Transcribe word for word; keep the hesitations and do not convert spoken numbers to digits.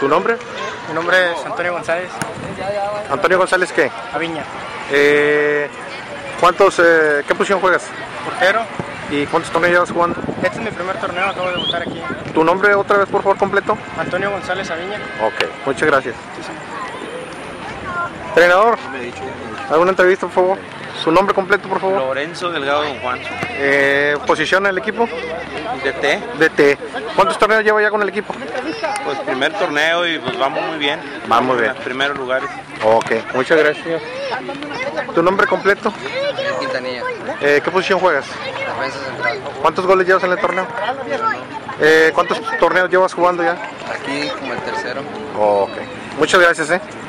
¿Tu nombre? Mi nombre es Antonio González. ¿Antonio González qué? Aviña. Eh, ¿Cuántos, eh, qué posición juegas? Portero. ¿Y cuántos torneos llevas jugando? Este es mi primer torneo, acabo de debutar aquí. ¿Tu nombre otra vez por favor completo? Antonio González Aviña. Ok, muchas gracias. Entrenador, ¿alguna entrevista por favor? ¿Su nombre completo por favor? Lorenzo Delgado Don Juan. Eh, ¿Posición en el equipo? D T. D T. ¿Cuántos torneos lleva ya con el equipo? Pues primer torneo y pues vamos muy bien. Vamos muy bien. En los primeros lugares. Ok, muchas gracias. ¿Tu nombre completo? Quintanilla, Eh, ¿Qué posición juegas? defensa central. ¿Cuántos goles llevas en el torneo? Eh, ¿Cuántos torneos llevas jugando ya? Aquí como el tercero. Ok, muchas gracias. ¿eh?